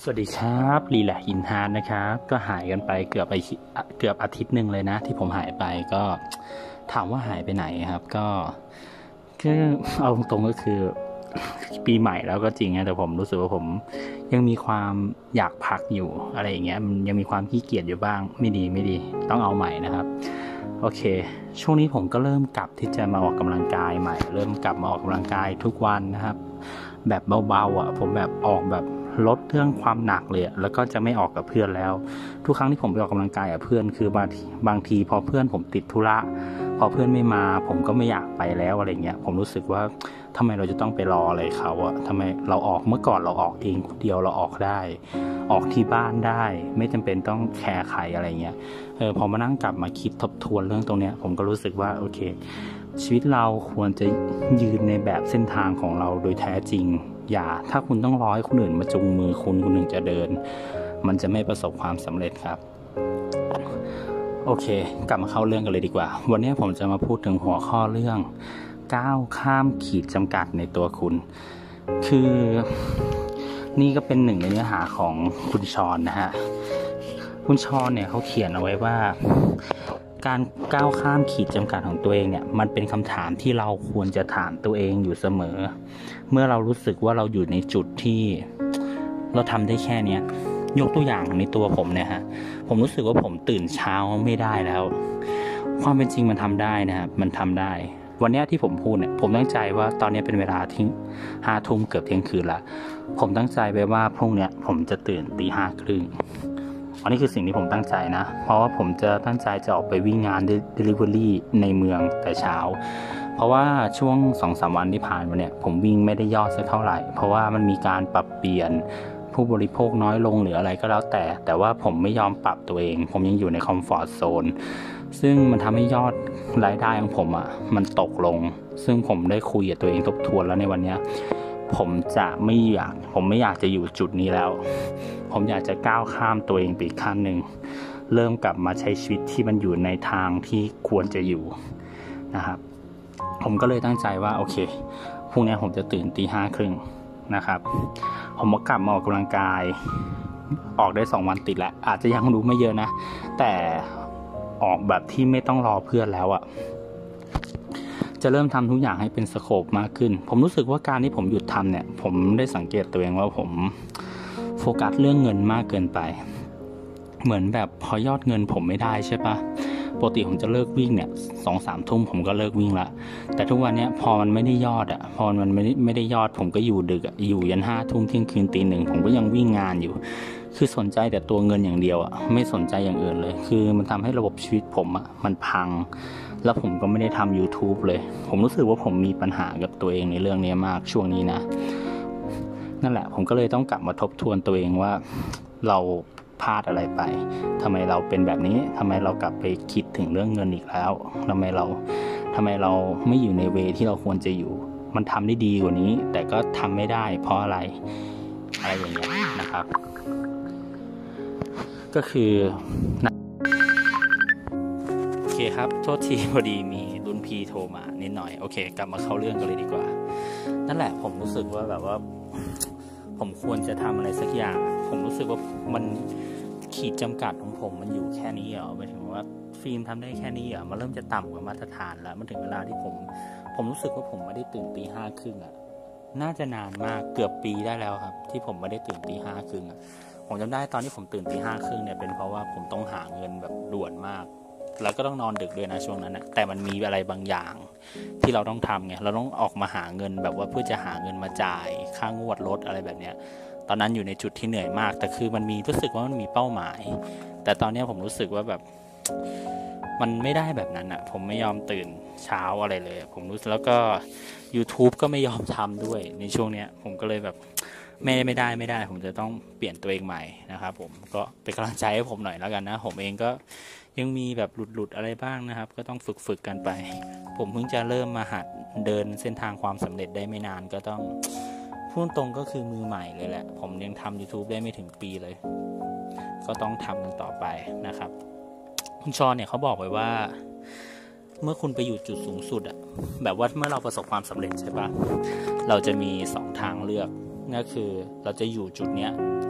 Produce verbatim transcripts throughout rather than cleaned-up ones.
วัสดีครับรีแลกอินฮาร์ดนะครับก็หายกันไปเกือบไปเกือบอาทิตย์หนึ่งเลยนะที่ผมหายไปก็ถามว่าหายไปไหนครับก็ก็เอาตรงๆก็คือปีใหม่แล้วก็จริงนะแต่ผมรู้สึกว่าผมยังมีความอยากพักอยู่อะไรอย่างเงี้ยมันยังมีความขี้เกียจอยู่บ้างไม่ดีไม่ดีต้องเอาใหม่นะครับโอเคช่วงนี้ผมก็เริ่มกลับที่จะมาออกกำลังกายใหม่เริ่มกลับมาออกกำลังกายทุกวันนะครับแบบเบาๆอ่ะผมแบบออกแบบลดเรื่องความหนักเลยแล้วก็จะไม่ออกกับเพื่อนแล้วทุกครั้งที่ผมไปออกกำลังกายกับเพื่อนคือบางทีบางทีพอเพื่อนผมติดธุระพอเพื่อนไม่มาผมก็ไม่อยากไปแล้วอะไรเงี้ยผมรู้สึกว่าทำไมเราจะต้องไปรออะไรเขาอะทำไมเราออกเมื่อก่อนเราออกเองคนเดียวเราออกได้ออกที่บ้านได้ไม่จำเป็นต้องแคร์ใครอะไรเงี้ยเออพอมานั่งกลับมาคิดทบทวนเรื่องตรงเนี้ยผมก็รู้สึกว่าโอเคชีวิตเราควรจะยืนในแบบเส้นทางของเราโดยแท้จริงอย่าถ้าคุณต้องรอให้คนอื่นมาจูงมือคุณคุณถึงจะเดินมันจะไม่ประสบความสำเร็จครับโอเคกลับมาเข้าเรื่องกันเลยดีกว่าวันนี้ผมจะมาพูดถึงหัวข้อเรื่องก้าวข้ามขีดจำกัดในตัวคุณคือนี่ก็เป็นหนึ่งในเนื้อหาของคุณชอนนะฮะคุณชอนเนี่ยเขาเขียนเอาไว้ว่าการก้าวข้ามขีดจำกัดของตัวเองเนี่ยมันเป็นคำถามที่เราควรจะถามตัวเองอยู่เสมอเมื่อเรารู้สึกว่าเราอยู่ในจุดที่เราทำได้แค่เนี้ยยกตัวอย่างในตัวผมเนี่ยฮะผมรู้สึกว่าผมตื่นเช้าไม่ได้แล้วความเป็นจริงมันทำได้นะครับมันทำได้วันนี้ที่ผมพูดเนี่ยผมตั้งใจว่าตอนนี้เป็นเวลาที่ห้าทุ่มเกือบเที่ยงคืนละผมตั้งใจไปว่าพรุ่งนี้ผมจะตื่นตีห้าครึ่งอันนี้คือสิ่งที่ผมตั้งใจนะเพราะว่าผมจะตั้งใจจะออกไปวิ่งงาน delivery ในเมืองแต่เช้าเพราะว่าช่วง สองถึงสาม วันที่ผ่านมาเนี่ยผมวิ่งไม่ได้ยอดสักเท่าไหร่เพราะว่ามันมีการปรับเปลี่ยนผู้บริโภคน้อยลงหรืออะไรก็แล้วแต่แต่ว่าผมไม่ยอมปรับตัวเองผมยังอยู่ในคอมฟอร์ตโซนซึ่งมันทำให้ยอดรายได้ของผมอ่ะมันตกลงซึ่งผมได้คุยกับตัวเองทบทวนแล้วในวันนี้ผมจะไม่อยากผมไม่อยากจะอยู่จุดนี้แล้วผมอยากจะก้าวข้ามตัวเองไปอีกขั้นหนึ่งเริ่มกลับมาใช้ชีวิตที่มันอยู่ในทางที่ควรจะอยู่นะครับผมก็เลยตั้งใจว่าโอเคพรุ่งนี้ผมจะตื่นตีห้าครึ่งนะครับผมก็กลับมาออกกำลังกายออกได้สองวันติดแล้วอาจจะยังรู้ไม่เยอะนะแต่ออกแบบที่ไม่ต้องรอเพื่อนแล้วอ่ะจะเริ่มทำทุกอย่างให้เป็นสโคปมากขึ้นผมรู้สึกว่าการที่ผมหยุดทำเนี่ยผมได้สังเกตตัวเองว่าผมโฟกัสเรื่องเงินมากเกินไปเหมือนแบบพอยอดเงินผมไม่ได้ใช่ปะปกติผมจะเลิกวิ่งเนี่ยสองสามทุ่มผมก็เลิกวิ่งละแต่ทุกวันเนี้ยพอมันไม่ได้ยอดอ่ะพอมันไม่ได้ไม่ได้ยอดผมก็อยู่ดึกอ่ะอยู่ยันห้าทุ่มเที่ยงคืนตีหนึ่งผมก็ยังวิ่งงานอยู่คือสนใจแต่ตัวเงินอย่างเดียวอ่ะไม่สนใจอย่างอื่นเลยคือมันทำให้ระบบชีวิตผมอ่ะมันพังแล้วผมก็ไม่ได้ทำ YouTube เลยผมรู้สึกว่าผมมีปัญหากับตัวเองในเรื่องนี้มากช่วงนี้นะนั่นแหละผมก็เลยต้องกลับมาทบทวนตัวเองว่าเราพลาดอะไรไปทำไมเราเป็นแบบนี้ทำไมเรากลับไปคิดถึงเรื่องเงินอีกแล้วทำไมเราทำไมเราไม่อยู่ในเวที่เราควรจะอยู่มันทำได้ดีกว่านี้แต่ก็ทำไม่ได้เพราะอะไรอะไรอย่างเงี้ยนะครับก็คือโอเคครับโทษทีพอดีมีรุ่นพี่โทรมานิดหน่อยโอเคกลับมาเข้าเรื่องกันเลยดีกว่านั่นแหละผมรู้สึกว่าแบบว่าผมควรจะทำอะไรสักอย่างผมรู้สึกว่ามันขีดจำกัดของผมมันอยู่แค่นี้เหรอหมายถึงว่าฟิล์มทำได้แค่นี้เหรอมันเริ่มจะต่ำกว่ามาตรฐานแล้วมันถึงเวลาที่ผมผมรู้สึกว่าผมไม่ได้ตื่นตีห้าครึ่งอ่ะน่าจะนานมากเกือบปีได้แล้วครับที่ผมไม่ได้ตื่นตีห้าครึ่งอ่ะผมจำได้ตอนที่ผมตื่นตีห้าครึ่งเนี่ยเป็นเพราะว่าผมต้องหาเงินแบบด่วนมากแล้วก็ต้องนอนดึกด้วยนะช่วงนั้นนะแต่มันมีอะไรบางอย่างที่เราต้องทำไงเราต้องออกมาหาเงินแบบว่าเพื่อจะหาเงินมาจ่ายค่างวดรถอะไรแบบเนี้ยตอนนั้นอยู่ในจุดที่เหนื่อยมากแต่คือมันมีรู้สึกว่ามันมีเป้าหมายแต่ตอนนี้ผมรู้สึกว่าแบบมันไม่ได้แบบนั้นอ่ะผมไม่ยอมตื่นเช้าอะไรเลยผมรู้สึกแล้วก็ YouTube ก็ไม่ยอมทำด้วยในช่วงเนี้ยผมก็เลยแบบไม่ไม่ได้ไม่ได้ผมจะต้องเปลี่ยนตัวเองใหม่นะครับผมก็เป็นกำลังใจให้ผมหน่อยแล้วกันนะผมเองก็ยังมีแบบหลุดๆอะไรบ้างนะครับก็ต้องฝึกๆกันไปผมเพิ่งจะเริ่มมาหัดเดินเส้นทางความสำเร็จได้ไม่นานก็ต้องพูดตรงก็คือมือใหม่เลยแหละผมยังทำ YouTube ได้ไม่ถึงปีเลยก็ต้องทำกันต่อไปนะครับคุณชอนเนี่ยเขาบอกไว้ว่าเมื่อคุณไปอยู่จุดสูงสุดอะแบบว่าเมื่อเราประสบความสำเร็จใช่ปะเราจะมีสองทางเลือกนั่นคือเราจะอยู่จุดเนี้ยใ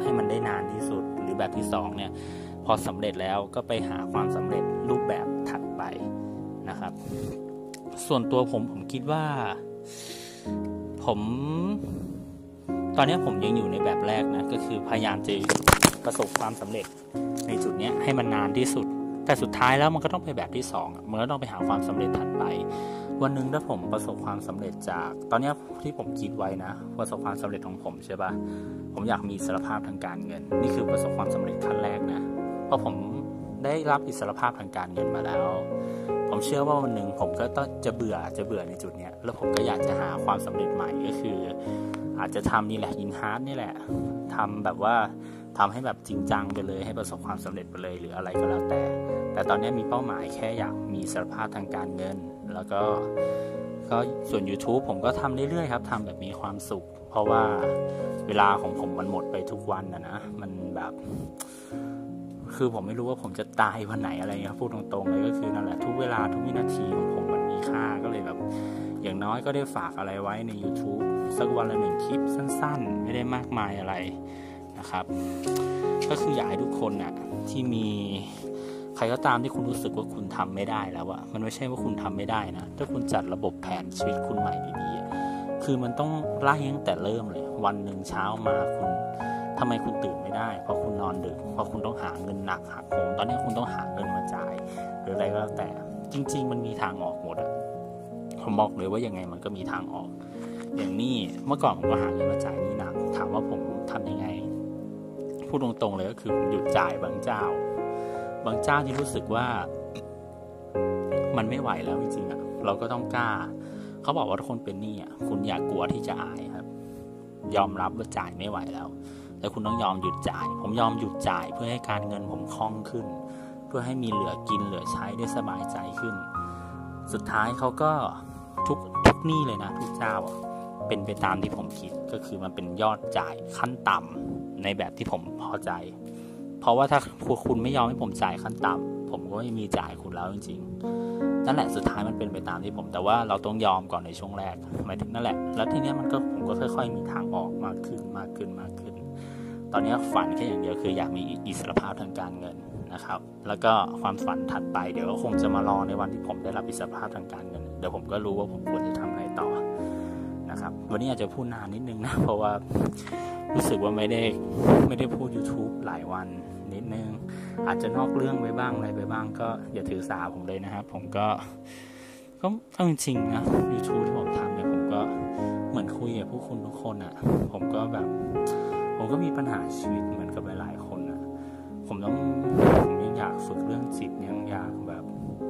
ให้มันได้นานที่สุดหรือแบบที่สองเนี่ยพอสำเร็จแล้วก็ไปหาความสำเร็จรูปแบบถัดไปนะครับส่วนตัวผมผมคิดว่าผมตอนนี้ผมยังอยู่ในแบบแรกนะก็คือพยายามจะประสบความสำเร็จในจุดนี้ให้มันนานที่สุดแต่สุดท้ายแล้วมันก็ต้องไปแบบที่สองมันก็ต้องไปหาความสำเร็จถัดไปวันหนึ่งถ้าผมประสบความสำเร็จจากตอนนี้ที่ผมคิดไว้นะประสบความสำเร็จของผมใช่ปะผมอยากมีอิสรภาพทางการเงินนี่คือประสบความสำเร็จขั้นแรกนะเพราะผมได้รับอิสรภาพทางการเงินมาแล้วผมเชื่อว่าวันหนึ่งผมก็ต้องจะเบื่อจะเบื่อในจุดนี้แล้วผมก็อยากจะหาความสำเร็จใหม่ก็คืออาจจะทำนี่แหละอินฮาร์ดนี่แหละทำแบบว่าทำให้แบบจริงจังไปเลยให้ประสบความสำเร็จไปเลยหรืออะไรก็แล้วแต่แต่ตอนนี้มีเป้าหมายแค่อยากมีอิสรภาพทางการเงินแล้วก็ก็ส่วน YouTube ผมก็ทำเรื่อยๆครับทำแบบมีความสุขเพราะว่าเวลาของผมมันหมดไปทุกวันนะนะมันแบบคือผมไม่รู้ว่าผมจะตายวันไหนอะไรเงี้ยพูดตรงๆเลยก็คือนั่นแหละทุกเวลาทุกวินาทีของผมมันมีค่าก็เลยแบบอย่างน้อยก็ได้ฝากอะไรไว้ใน YouTube สักวันละหนึ่งคลิปสั้นๆไม่ได้มากมายอะไรนะครับก็คืออยากให้ทุกคนน่ะที่มีใครก็ตามที่คุณรู้สึกว่าคุณทำไม่ได้แล้วอะมันไม่ใช่ว่าคุณทำไม่ได้นะถ้าคุณจัดระบบแผนชีวิตคุณใหม่ดีๆคือมันต้องไล่ตั้งแต่เริ่มเลยวันหนึ่งเช้ามาคุณทำไมคุณตื่นไม่ได้เพราะคุณนอนดึกเพราะคุณต้องหาเงินหนักหักโหมตอนนี้คุณต้องหาเงินมาจ่ายหรืออะไรก็แล้วแต่จริงๆมันมีทางออกหมดอะผมบอกเลยว่ายังไงมันก็มีทางออกอย่างนี้เมื่อก่อนผมก็หาเงินมาจ่ายนี่หนักถามว่าผมทำยังไงพูดตรงๆเลยก็คือผมหยุดจ่ายบางเจ้าบางเจ้าที่รู้สึกว่ามันไม่ไหวแล้วจริงๆอ่ะเราก็ต้องกล้าเขาบอกว่าทุกคนเป็นหนี้อ่ะคุณอย่ากลัวที่จะอายครับยอมรับว่าจ่ายไม่ไหวแล้วแต่คุณต้องยอมหยุดจ่ายผมยอมหยุดจ่ายเพื่อให้การเงินผมคล่องขึ้นเพื่อให้มีเหลือกินเหลือใช้ได้สบายใจขึ้นสุดท้ายเขาก็ทุกทุกหนี้เลยนะทุกเจ้าเป็นไปตามที่ผมคิดก็คือมันเป็นยอดจ่ายขั้นต่ำในแบบที่ผมพอใจเพราะว่าถ้าคุณไม่ยอมให้ผมจ่ายขั้นต่ำผมก็ไม่มีจ่ายคุณแล้วจริงๆนั่นแหละสุดท้ายมันเป็นไปตามที่ผมแต่ว่าเราต้องยอมก่อนในช่วงแรกหมายถึงนั่นแหละแล้วทีนี้มันก็ผมก็ค่อยๆมีทางออกมากขึ้นมากขึ้นมากขึ้นตอนนี้ฝันแค่อย่างเดียวคืออยากมีอิสรภาพทางการเงินนะครับแล้วก็ความฝันถัดไปเดี๋ยวก็คงจะมารอในวันที่ผมได้รับอิสรภาพทางการเงินเดี๋ยวผมก็รู้ว่าผมควรจะทำอะไรต่อนะครับวันนี้อาจจะพูดนานนิดนึงนะเพราะว่ารู้สึกว่าไม่ได้ไม่ได้พูด YouTube หลายวันนิดนึงอาจจะนอกเรื่องไปบ้างอะไรไปบ้างก็อย่าถือสาผมเลยนะครับผมก็ก็เอาจริงๆนะ YouTube ที่ผมทำเนี่ยผมก็เหมือนคุยกับผู้คนทุกคนอ่ะผมก็แบบผมก็มีปัญหาชีวิตเหมือนกับหลายๆคนอ่ะผมต้องผมยังอยากฝึกเรื่องจิตยังอยากแบบ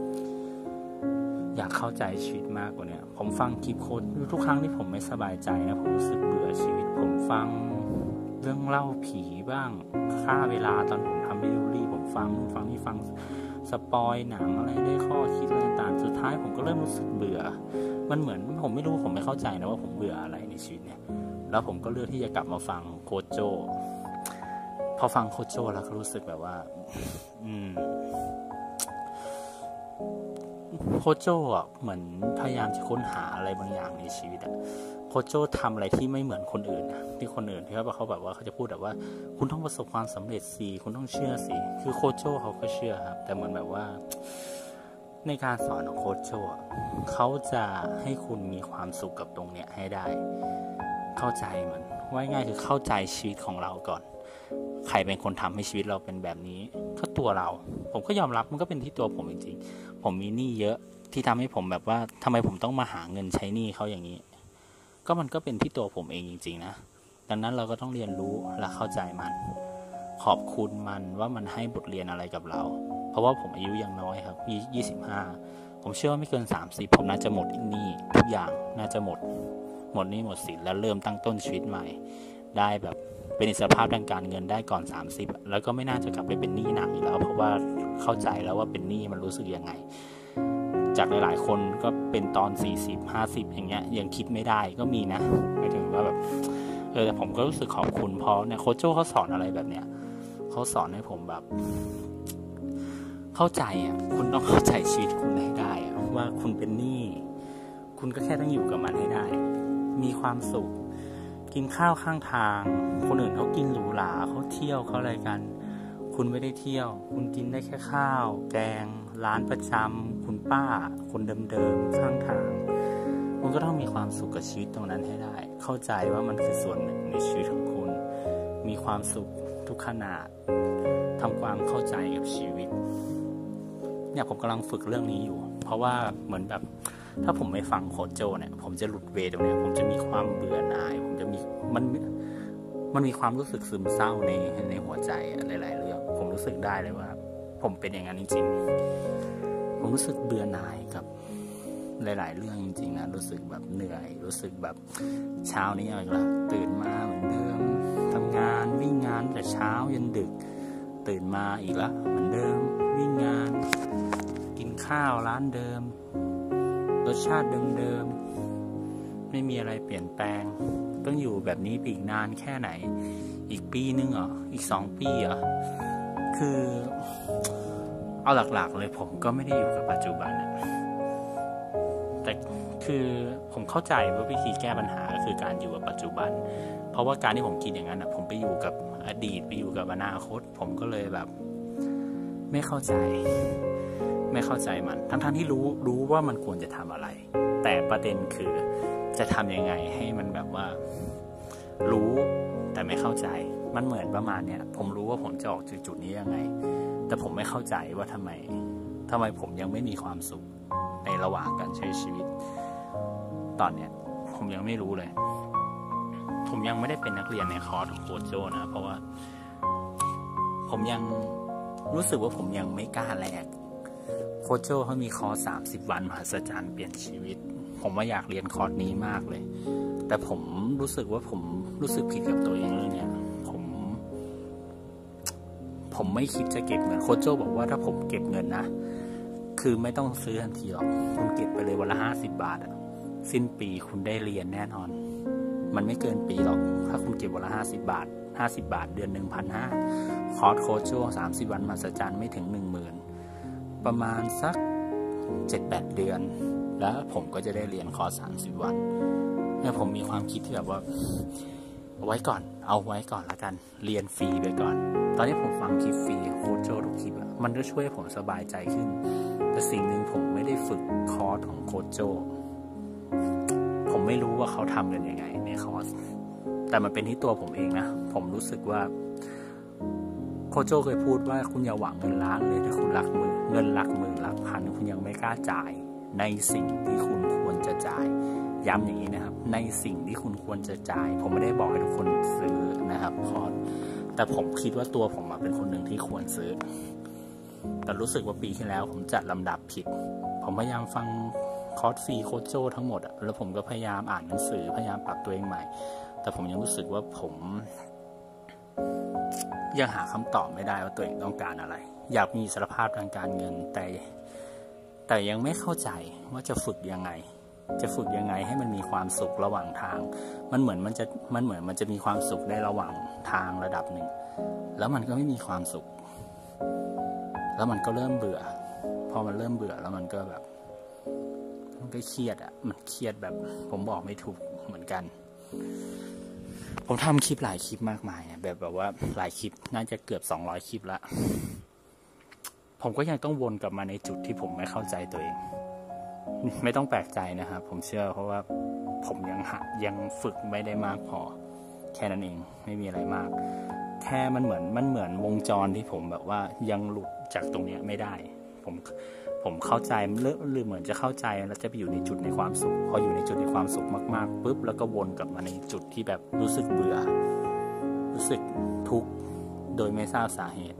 อยากเข้าใจชีวิตมากกว่านี้ผมฟังคลิปโค้ชทุกครั้งที่ผมไม่สบายใจนะผมรู้สึกเบื่อชีวิตผมฟังเรื่องเล่าผีบ้างฆ่าเวลาตอนผมทำเดลิเวอรี่ผมฟังนู่นฟังนี่ฟังสปอยหนังอะไรได้ข้อคิดอะไรต่างๆสุดท้ายผมก็เริ่มรู้สึกเบื่อมันเหมือนผมไม่รู้ผมไม่เข้าใจนะว่าผมเบื่ออะไรในชีวิตเนี่ยแล้วผมก็เลือกที่จะกลับมาฟังโค้ชโจพอฟังโค้ชโจแล้วก็รู้สึกแบบว่าอืมโค้ชโจอ่ะเหมือนพยายามจะค้นหาอะไรบางอย่างในชีวิตอ่ะโค้ชโจทำอะไรที่ไม่เหมือนคนอื่นนะที่คนอื่นที่เขาเขาแบบว่าเขาจะพูดแบบว่าคุณต้องประสบความสำเร็จสิคุณต้องเชื่อสิคือโค้ชโจเขาก็เชื่อครับแต่เหมือนแบบว่าในการสอนของโค้ชโจเขาจะให้คุณมีความสุขกับตรงเนี้ยให้ได้เข้าใจมันว่าง่ายคือเข้าใจชีวิตของเราก่อนใครเป็นคนทำให้ชีวิตเราเป็นแบบนี้ก็ตัวเราผมก็ยอมรับมันก็เป็นที่ตัวผมจริงๆผมมีหนี้เยอะที่ทำให้ผมแบบว่าทำไมผมต้องมาหาเงินใช้หนี้เขาอย่างนี้ก็มันก็เป็นที่ตัวผมเองจริงๆนะดังนั้นเราก็ต้องเรียนรู้และเข้าใจมันขอบคุณมันว่ามันให้บทเรียนอะไรกับเราเพราะว่าผมอายุยังน้อยครับยี่สิบห้าผมเชื่อว่าไม่เกินสามสิบผมน่าจะหมดหนี้ทุกอย่างน่าจะหมดหมดหนี้หมดสินแล้วเริ่มตั้งต้นชีวิตใหม่ได้แบบเป็นอิสรภาพทางการเงินได้ก่อนสามสิบแล้วก็ไม่น่าจะกลับไปเป็นหนี้หนักอีกแล้วเพราะว่าเข้าใจแล้วว่าเป็นหนี้มันรู้สึกยังไงจากหลายๆคนก็เป็นตอนสี่สิบ ห้าสิบอย่างเงี้ยยังคิดไม่ได้ก็มีนะหมายถึงว่าแบบเออแต่ผมก็รู้สึกขอบคุณเพราะเนี่ยโค้ชโจ้เขาสอนอะไรแบบเนี้ยเขาสอนให้ผมแบบเข้าใจอ่ะคุณต้องเข้าใจชีวิตคุณให้ได้อ่ะว่าคุณเป็นหนี้คุณก็แค่ต้องอยู่กับมันให้ได้มีความสุขกินข้าวข้างทางคนอื่นเขากินหรูหราเขาเที่ยวเขาอะไรกันคุณไม่ได้เที่ยวคุณกินได้แค่ข้าวแกงร้านประจำคุณป้าคนเดิมๆข้างทางคุณก็ต้องมีความสุขกับชีวิตตรงนั้นให้ได้เข้าใจว่ามันคือส่วนหนึ่งในชีวิตของคุณมีความสุขทุกขณะทำความเข้าใจกับชีวิตเนี่ยผมกำลังฝึกเรื่องนี้อยู่เพราะว่าเหมือนแบบถ้าผมไม่ฟังโค้ชโจเนี่ยผมจะหลุดเวย์ตรงนี้ผมจะมีความเบื่อหน่ายผมจะมีมันมันมีความรู้สึกซึมเศร้าในในหัวใจหลายๆเรื่องผมรู้สึกได้เลยว่าผมเป็นอย่างนั้นจริงๆผมรู้สึกเบื่อหน่ายกับหลายๆเรื่องจริงๆนะรู้สึกแบบเหนื่อยรู้สึกแบบเช้านี้เอาอีกแล้วตื่นมาเหมือนเดิมทำงานวิ่งงานแต่เช้ายันดึกตื่นมาอีกแล้วเหมือนเดิมวิ่งงานกินข้าวร้านเดิมรสชาติเดิมๆไม่มีอะไรเปลี่ยนแปลงต้องอยู่แบบนี้อีกนานแค่ไหนอีกปีนึงเหรออีกสองปีเหรอคือเอาหลักๆเลยผมก็ไม่ได้อยู่กับปัจจุบันนะแต่คือผมเข้าใจว่าวิธีแก้ปัญหาก็คือการอยู่กับปัจจุบันเพราะว่าการที่ผมคิดอย่างนั้นนะผมไปอยู่กับอดีตไปอยู่กับอนาคตผมก็เลยแบบไม่เข้าใจไม่เข้าใจมันทั้งๆที่รู้รู้ว่ามันควรจะทำอะไรแต่ประเด็นคือจะทำยังไงให้มันแบบว่ารู้แต่ไม่เข้าใจมันเหมือนประมาณเนี้ยผมรู้ว่าผมจะออกจากจุดนี้ยังไงแต่ผมไม่เข้าใจว่าทำไมทำไมผมยังไม่มีความสุขในระหว่างการใช้ชีวิตตอนเนี้ยผมยังไม่รู้เลยผมยังไม่ได้เป็นนักเรียนในคอร์สของโค้ชโจนะเพราะว่าผมยังรู้สึกว่าผมยังไม่กล้าแลกโค้ชโจเขามีคอร์สสามสิบวันมหัศจรรย์เปลี่ยนชีวิตผมว่าอยากเรียนคอร์สนี้มากเลยแต่ผมรู้สึกว่าผมรู้สึกผิดกับตัวเองเรื่องนี้ผมผมไม่คิดจะเก็บเงินโค้ชโจบอกว่าถ้าผมเก็บเงินนะคือไม่ต้องซื้อทันทีหรอกคุณเก็บไปเลยวันละห้าสิบบาทอะสิ้นปีคุณได้เรียนแน่นอนมันไม่เกินปีหรอกถ้าคุณเก็บวันละห้าสิบบาทห้าสิบบาทเดือนหนึ่งพันห้าคอร์สโค้ชโจสามสิบวันมหัศจรรย์ไม่ถึงหนึ่งหมื่นประมาณสักเจ็ดแปดเดือนแล้วผมก็จะได้เรียนคอร์สสามสิบวันเนี่ยผมมีความคิดที่แบบว่าเอาไว้ก่อนเอาไว้ก่อนละกันเรียนฟรีไปก่อนตอนนี้ผมฟังคลิปฟรีโค้ชโจทุกคลิปอะมันก็ช่วยผมสบายใจขึ้นแต่สิ่งหนึ่งผมไม่ได้ฝึกคอร์สของโค้ชโจผมไม่รู้ว่าเขาทำกันยังไงในคอร์สแต่มันเป็นที่ตัวผมเองนะผมรู้สึกว่าโค้ชโจเคยพูดว่าคุณอย่าหวังเงินล้านเลยถ้าคุณหลักหมื่นเงินหลักหมื่นหลักพันคุณยังไม่กล้าจ่ายในสิ่งที่คุณควรจะจ่ายย้ำอย่างนี้นะครับในสิ่งที่คุณควรจะจ่ายผมไม่ได้บอกให้ทุกคนซื้อนะครับคอร์สแต่ผมคิดว่าตัวผมเป็นคนหนึ่งที่ควรซื้อแต่รู้สึกว่าปีที่แล้วผมจัดลำดับผิดผมพยายามฟังคอร์สฟรีโค้ชโจทั้งหมดอะแล้วผมก็พยายามอ่านหนังสือพยายามปรับตัวเองใหม่แต่ผมยังรู้สึกว่าผมยังหาคำตอบไม่ได้ว่าตัวเองต้องการอะไรอยากมีอิสรภาพทางการเงินแต่แต่ยังไม่เข้าใจว่าจะฝึกยังไงจะฝึกยังไงให้มันมีความสุขระหว่างทางมันเหมือนมันจะมันเหมือนมันจะมีความสุขในระหว่างทางระดับหนึ่งแล้วมันก็ไม่มีความสุขแล้วมันก็เริ่มเบื่อพอมันเริ่มเบื่อแล้วมันก็แบบมันก็เครียดอ่ะมันเครียดแบบผมบอกไม่ถูกเหมือนกันผมทำคลิปหลายคลิปมากมายแบบแบบว่าหลายคลิปน่าจะเกือบสองร้อยคลิปละผมก็ยังต้องวนกลับมาในจุดที่ผมไม่เข้าใจตัวเองไม่ต้องแปลกใจนะครับผมเชื่อเพราะว่าผมยังหายังฝึกไม่ได้มากพอแค่นั้นเองไม่มีอะไรมากแค่มันเหมือนมันเหมือนวงจรที่ผมแบบว่ายังหลุดจากตรงนี้ไม่ได้ผมผมเข้าใจเลิกหรือเหมือนจะเข้าใจแล้วจะไปอยู่ในจุดในความสุขพออยู่ในจุดในความสุขมากๆปุ๊บแล้วก็วนกลับมาในจุดที่แบบรู้สึกเบื่อรู้สึกทุกข์โดยไม่ทราบสาเหตุ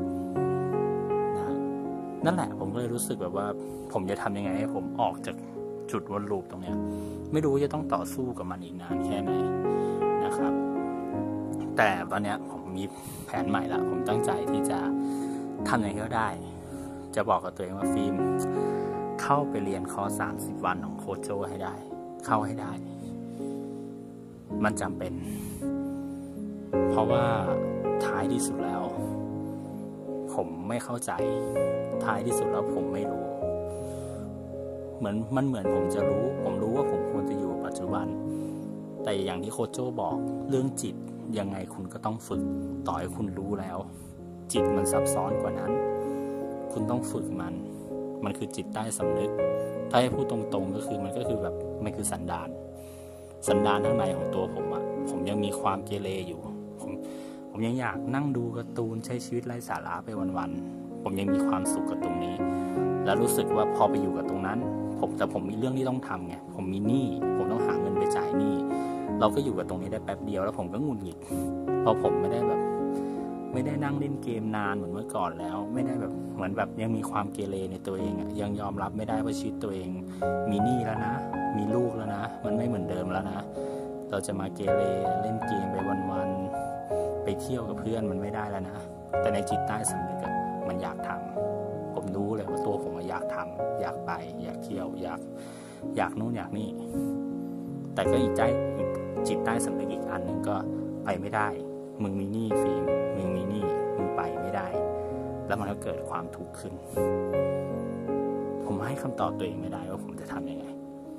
นั่นแหละผมก็เลยรู้สึกแบบว่าผมจะทำยังไงให้ผมออกจากจุดวนลูปตรงนี้ไม่รู้จะต้องต่อสู้กับมันอีกนานแค่ไหนนะครับแต่วันนี้ผมมีแผนใหม่ละผมตั้งใจที่จะทำยังไงก็ได้จะบอกกับตัวเองว่าฟิล์มเข้าไปเรียนคอร์สสามสิบวันของโค้ชโจให้ได้เข้าให้ได้มันจำเป็นเพราะว่าท้ายที่สุดแล้วผมไม่เข้าใจท้ายที่สุดแล้วผมไม่รู้เหมือนมันเหมือนผมจะรู้ผมรู้ว่าผมควรจะอยู่ปัจจุบันแต่อย่างที่โคชโจบอกเรื่องจิตยังไงคุณก็ต้องฝึกต่อให้คุณรู้แล้วจิตมันซับซ้อนกว่านั้นคุณต้องฝึกมันมันคือจิตใต้สำนึกถ้าให้พูดตรงๆก็คือมันก็คือแบบมันคือสันดานสันดานข้างในของตัวผมอะผมยังมีความเกเรอยู่ผมผมยังอยากนั่งดูการ์ตูนใช้ชีวิตไร้สาระไปวันๆผมยังมีความสุขกับตรงนี้แล้วรู้สึกว่าพอไปอยู่กับตรงนั้นผมแต่ผมมีเรื่องที่ต้องทำไงผมมีหนี้ผมต้องหาเงินไปจ่ายหนี้เราก็อยู่กับตรงนี้ได้แป๊บเดียวแล้วผมก็หงุดหงิดเพราะผมไม่ได้แบบไม่ได้นั่งเล่นเกมนานเหมือนเมื่อก่อนแล้วไม่ได้แบบเหมือนแบบยังมีความเกเรในตัวเองอะยังยอมรับไม่ได้ว่าชีวิตตัวเองมีหนี้แล้วนะมีลูกแล้วนะมันไม่เหมือนเดิมแล้วนะเราจะมาเกเรเล่นเกมไปวันๆไปเที่ยวกับเพื่อนมันไม่ได้แล้วนะแต่ในจิตใต้สำนึกมันอยากทำผมรู้เลยว่าตัวผมอยากทำอยากไปอยากเที่ยวอยากอยากนู่นอยากนี่แต่ก็อีกใจจิตใต้สำนึกอีกอันนึงก็ไปไม่ได้มึงมีหนี้ฟิล์มมึงมีหนี้มึงไปไม่ได้แล้วมันก็เกิดความทุกข์ขึ้นผมให้คำตอบตัวเองไม่ได้ว่าผมจะทำยังไง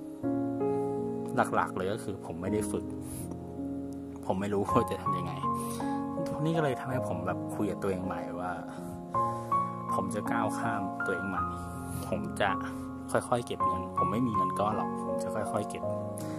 หลักๆเลยก็คือผมไม่ได้ฝึกผมไม่รู้ว่าจะทำยังไงนี่ก็เลยทำให้ผมแบบคุยกับตัวเองใหม่ว่าผมจะก้าวข้ามตัวเองใหม่ผมจะค่อยๆเก็บเงินผมไม่มีเงินก้อนหรอกผมจะค่อยๆเก็บ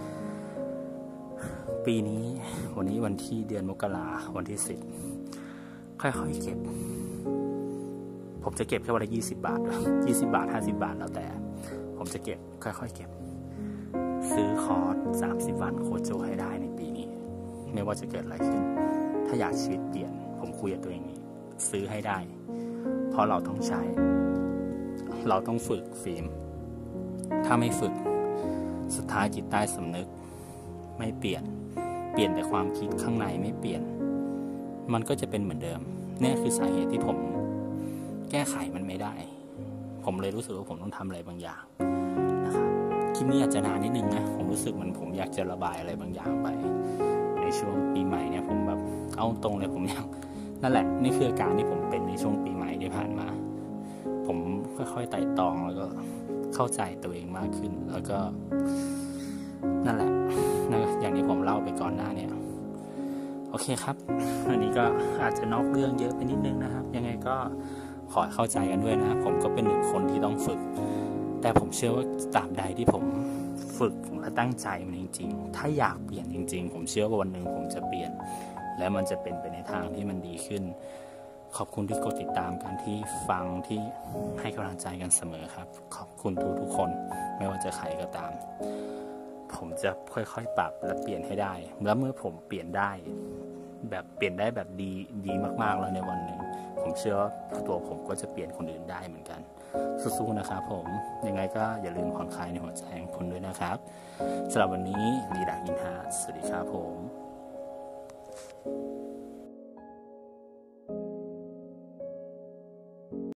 ปีนี้วันนี้วันที่เดือนมกราวันที่สิบค่อยๆเก็บผมจะเก็บแค่วันละยี่สิบบาทยี่สิบบาทห้าสิบบาทแล้วแต่ผมจะเก็บค่อยๆเก็บซื้อคอร์สสามสิบวันโคชโจให้ได้ในปีนี้ไม่ว่าจะเกิดอะไรขึ้นถ้าอยากชีวิตเปลี่ยนผมคุยกับตัวเองนี้ซื้อให้ได้เพราะเราต้องใช้เราต้องฝึกฟิล์มถ้าไม่ฝึกสุดท้ายจิตใต้สำนึกไม่เปลี่ยนเปลี่ยนแต่ความคิดข้างในไม่เปลี่ยนมันก็จะเป็นเหมือนเดิมนี่คือสาเหตุที่ผมแก้ไขมันไม่ได้ผมเลยรู้สึกว่าผมต้องทำอะไรบางอย่างนะครับคลิปนี้อาจจะนานนิดนึงนะผมรู้สึกมันผมอยากจะระบายอะไรบางอย่างไปในช่วงปีใหม่เนี่ยผมแบบเอาตรงเลยผมยังนั่นแหละนี่คืออาการที่ผมเป็นในช่วงปีใหม่ที่ผ่านมาผมค่อยๆไต่ตองแล้วก็เข้าใจตัวเองมากขึ้นแล้วก็นั่นแหละนะอย่างที่ผมเล่าไปก่อนหน้าเนี่ยโอเคครับอันนี้ก็อาจจะนอกเรื่องเยอะไปนิดนึงนะครับยังไงก็ขอเข้าใจกันด้วยนะผมก็เป็นหนึ่งคนที่ต้องฝึกแต่ผมเชื่อว่าตราบใดที่ผมฝึกและตั้งใจมันจริงๆถ้าอยากเปลี่ยนจริงๆผมเชื่อว่าวันหนึ่งผมจะเปลี่ยนและมันจะเป็นไปในทางที่มันดีขึ้นขอบคุณที่กดติดตามกันที่ฟังที่ให้กำลังใจกันเสมอครับขอบคุณทุกทุกคนไม่ว่าจะใครก็ตามผมจะค่อยๆปรับและเปลี่ยนให้ได้แล้วเมื่อผมเปลี่ยนได้แบบเปลี่ยนได้แบบดีดีมากๆแล้วในวันหนึ่งผมเชื่อว่าตัวผมก็จะเปลี่ยนคนอื่นได้เหมือนกันสู้ๆนะครับผมยังไงก็อย่าลืมผ่อนคลายในหัวใจของคุณด้วยนะครับสำหรับวันนี้ลีดาอินทาสวัสดีครับผม